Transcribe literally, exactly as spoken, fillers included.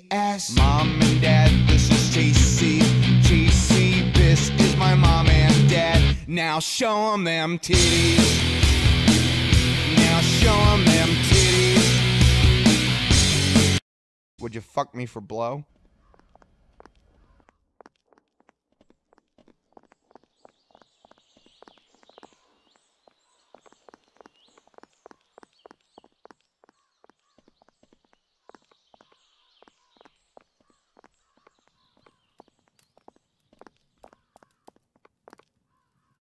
S. Mom and Dad, this is Chasey. Chasey, this is my mom and dad. Now show 'em them titties. Now show 'em them titties. Would you fuck me for blow?